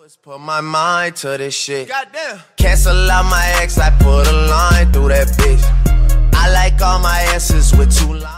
Put my mind to this shit. Goddamn. Cancel out my ex, I put a line through that bitch. I like all my S's with 2 lines.